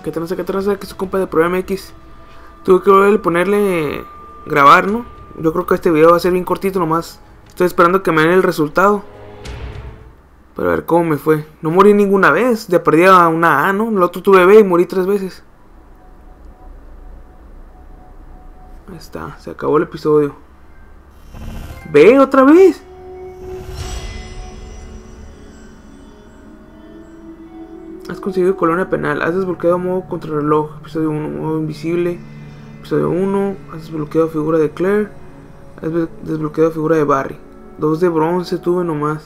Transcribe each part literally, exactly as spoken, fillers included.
¿Qué traza, qué traza? Que su compa de Programa X. Tuve que volver a ponerle grabar, ¿no? Yo creo que este video va a ser bien cortito nomás. Estoy esperando que me den el resultado para ver cómo me fue. No morí ninguna vez. De perdida una A, ¿no? El otro tuve B y morí tres veces. Ahí está, se acabó el episodio. B otra vez. Has conseguido colonia penal. Has desbloqueado modo contrarreloj. Episodio uno. Modo invisible. Episodio uno. Has desbloqueado figura de Claire. Has desbloqueado figura de Barry. Dos de bronce tuve nomás.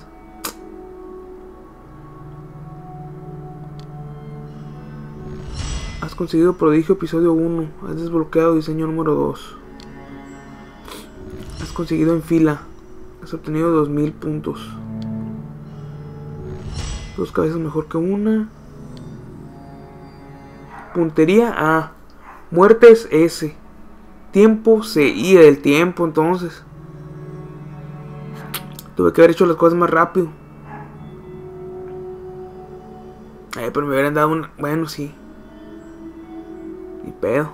Has conseguido prodigio episodio uno. Has desbloqueado diseño número dos. Has conseguido en fila. Has obtenido dos mil puntos. Dos cabezas mejor que una. Puntería A. Muertes S. Tiempo C. Y el tiempo entonces. Tuve que haber hecho las cosas más rápido. Eh, pero me hubieran dado una... Bueno, sí. Ni pedo.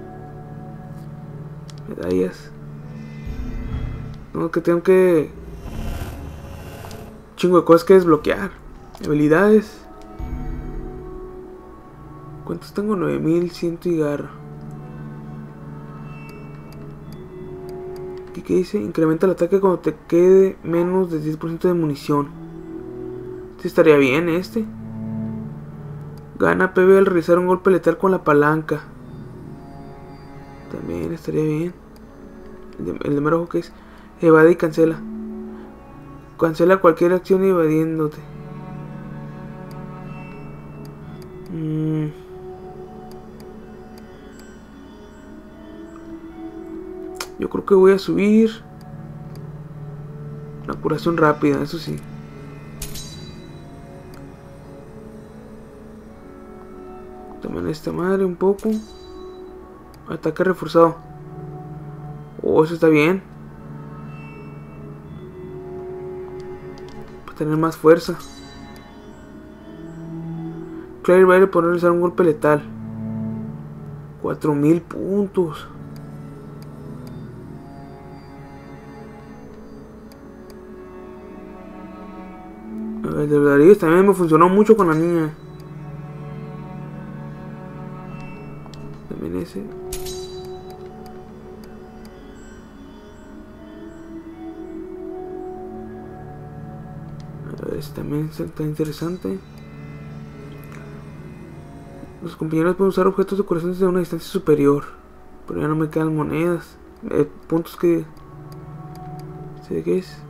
Medallas. No, que tengo que... Chingo de cosas que desbloquear. Habilidades. ¿Cuántos tengo? nueve mil cien y garra. ¿Qué, ¿Qué dice? Incrementa el ataque cuando te quede menos del diez por ciento de munición. Este estaría bien, este. Gana P B al realizar un golpe letal con la palanca. También estaría bien. El de, el de mero ojo que es evade y cancela. Cancela cualquier acción evadiéndote. Mm. Yo creo que voy a subir la curación rápida, eso sí. También esta madre un poco. Ataque reforzado. Oh, eso está bien. Para tener más fuerza. Claire va a ir a ponerle un golpe letal. cuatro mil puntos. El de Darío también me funcionó mucho con la niña. También ese. A ver, este también está interesante. Los compañeros pueden usar objetos de curación desde una distancia superior. Pero ya no me quedan monedas. Eh, puntos que... ¿sé qué es?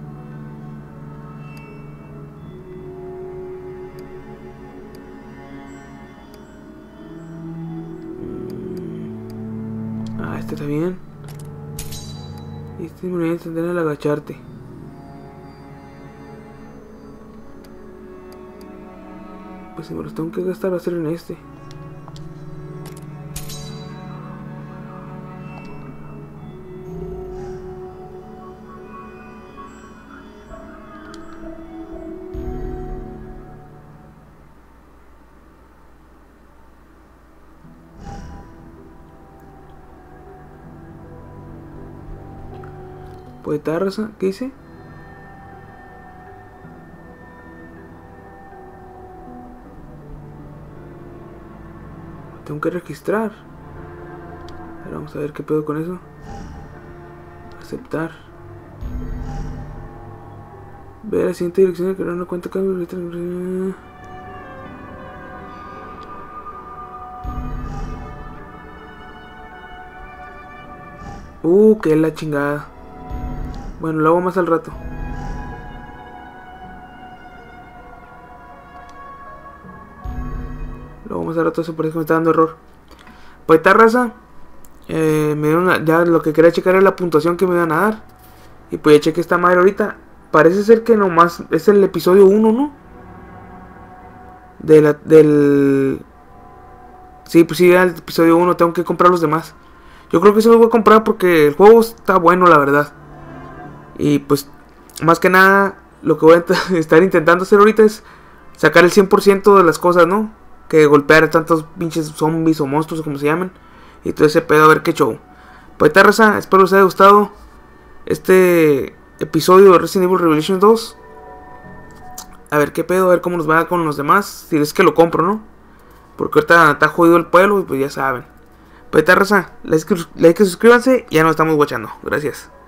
Ah, este está bien. Y este me voy a entender al agacharte. Pues si me los tengo que gastar va a ser en este. Poeta raza, ¿qué dice? Tengo que registrar. Ahora vamos a ver qué pedo con eso. Aceptar. Ver la siguiente dirección, crear una cuenta cambio. Uh, que la chingada. Bueno, lo hago más al rato. Lo hago más al rato, eso parece que me está dando error. Pues esta raza. Eh, me dieron una, ya lo que quería checar era la puntuación que me iban a dar. Y pues ya chequé esta madre ahorita. Parece ser que nomás es el episodio uno, ¿no? De la, del... Sí, pues sí, el episodio uno. Tengo que comprar los demás. Yo creo que eso lo voy a comprar porque el juego está bueno, la verdad. Y pues, más que nada, lo que voy a estar intentando hacer ahorita es sacar el cien por ciento de las cosas, ¿no? que golpear a tantos pinches zombies o monstruos o como se llaman. Y todo ese pedo, a ver qué show. Pues esta raza, espero les haya gustado este episodio de Resident Evil Revelation dos. A ver qué pedo, a ver cómo nos va con los demás. Si es que lo compro, ¿no? Porque ahorita está jodido el pueblo y pues ya saben. Pues esta raza, like, like y suscríbanse. Ya nos estamos guachando. Gracias.